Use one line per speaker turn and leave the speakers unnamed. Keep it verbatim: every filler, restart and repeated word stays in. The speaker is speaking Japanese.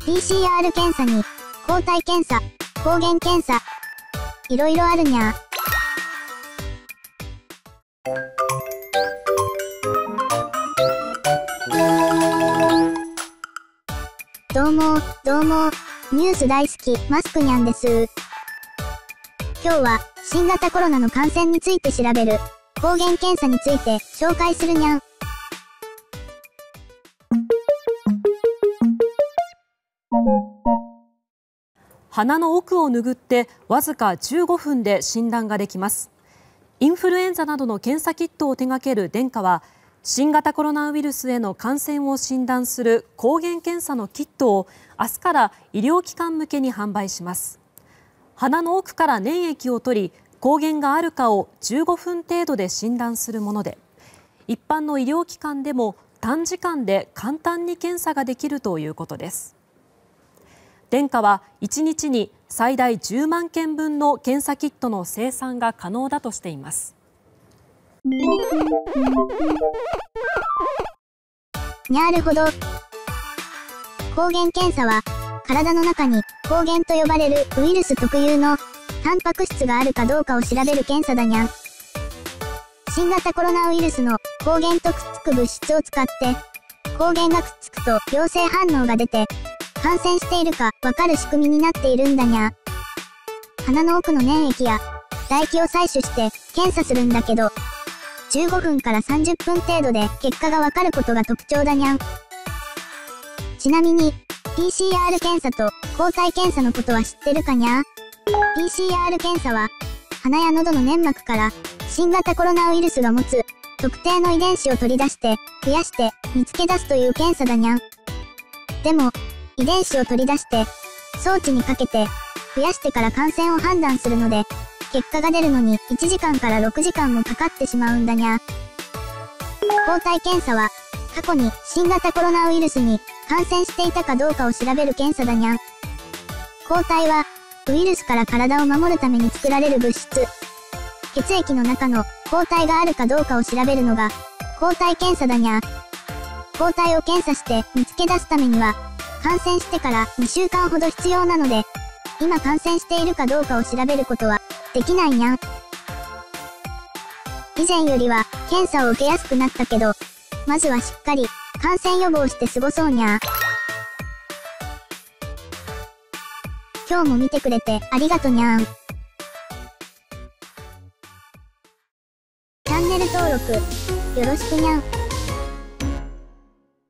ピーシーアール 検査に、抗体検査、抗原検査。いろいろあるにゃー。どうも、どうも、ニュース大好き、マスクにゃんです。今日は、新型コロナの感染について調べる、抗原検査について紹介するにゃん。
鼻の奥を拭ってわずかじゅうごふんで診断ができます。インフルエンザなどの検査キットを手掛けるデンカは、新型コロナウイルスへの感染を診断する抗原検査のキットを明日から医療機関向けに販売します。鼻の奥から粘液を取り、抗原があるかをじゅうごふん程度で診断するもので、一般の医療機関でも短時間で簡単に検査ができるということです。デンカはいちにちに最大じゅうまんけんぶんの検査キットの生産が可能だとしています。
なるほど。抗原検査は、体の中に抗原と呼ばれるウイルス特有のタンパク質があるかどうかを調べる検査だにゃん。新型コロナウイルスの抗原とくっつく物質を使って、抗原がくっつくと陽性反応が出て、感染しているかわかる仕組みになっているんだにゃ。鼻の奥の粘液や唾液を採取して検査するんだけど、じゅうごふんからさんじゅっぷん程度で結果がわかることが特徴だにゃん。ちなみに、ピーシーアール 検査と抗体検査のことは知ってるかにゃ？ ピーシーアール 検査は、鼻や喉の粘膜から新型コロナウイルスが持つ特定の遺伝子を取り出して増やして見つけ出すという検査だにゃん。でも、遺伝子を取り出して装置にかけて増やしてから感染を判断するので、結果が出るのにいちじかんからろくじかんもかかってしまうんだにゃ。抗体検査は、過去に新型コロナウイルスに感染していたかどうかを調べる検査だにゃ。抗体は、ウイルスから体を守るために作られる物質。血液の中の抗体があるかどうかを調べるのが、抗体検査だにゃ。抗体を検査して見つけ出すためには、感染してからにしゅうかんほど必要なので、今感染しているかどうかを調べることはできないにゃん。以前よりは検査を受けやすくなったけど、まずはしっかり感染予防して過ごそうにゃ。今日も見てくれてありがとにゃん。チャンネル登録よろしくにゃん。